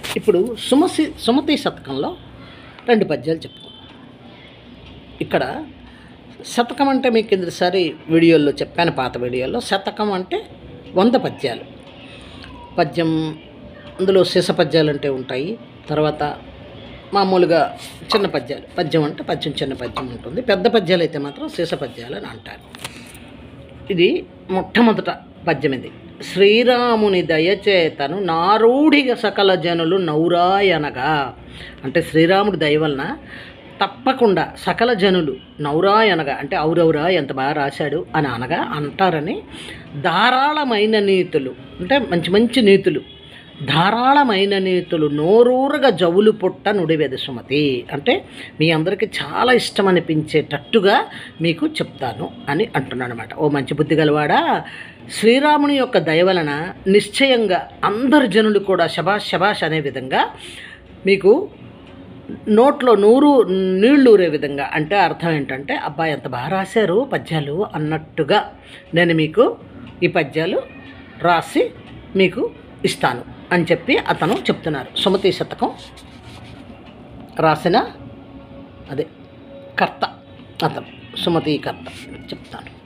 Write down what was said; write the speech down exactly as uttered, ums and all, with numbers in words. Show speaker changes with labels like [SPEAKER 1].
[SPEAKER 1] ఇప్పుడు సుమసి సుమతి శతకంలో రెండు పద్యాలు చెప్పుకుందాం. ఇక్కడ శతకం అంటే మీకు కిందసారి వీడియోల్లో చెప్పాను, పాత వీడియోలో. శతకం అంటే వంద పద్యాలు. పద్యం అందులో శేష పద్యాలు అంటే ఉంటాయి. తర్వాత మామూలుగా చిన్న పద్యాలు, పద్యం అంటే పద్యం చిన్న పద్యం ఉంటుంది. పెద్ద పద్యాలు అయితే మాత్రం శేష పద్యాలు అని అంటారు. ఇది మొట్టమొదట పద్యం. ఇది శ్రీరాముని దయచేతను నారూఢిగా సకల జనులు నౌరాయనగా, అంటే శ్రీరాముడి దయ వలన తప్పకుండా సకల జనులు నౌరాయనగా అంటే ఔరౌరా ఎంత బాగా రాశాడు అని అనగా అంటారని ధారాళమైన నీతులు, అంటే మంచి మంచి నీతులు, ధారాళమైన నీతులు నోరూరగా జవులు పుట్ట నుడివెద సుమతి, అంటే మీ అందరికీ చాలా ఇష్టం అనిపించేటట్టుగా మీకు చెప్తాను అని అంటున్నాను అనమాట. ఓ మంచి బుద్ధి గలవాడా, శ్రీరాముని యొక్క దయ వలన నిశ్చయంగా అందరు జనులు కూడా శబాష్ శబాష్ అనే విధంగా మీకు నోట్లో నూరు నీళ్ళు ఊరే విధంగా, అంటే అర్థం ఏంటంటే అబ్బాయి ఎంత బాగా రాశారు పద్యాలు అన్నట్టుగా నేను మీకు ఈ పద్యాలు రాసి మీకు ఇస్తాను అని చెప్పి అతను చెప్తున్నారు. సుమతి శతకం రాసిన అదే కర్త అతను, సుమతి కర్త చెప్తాను.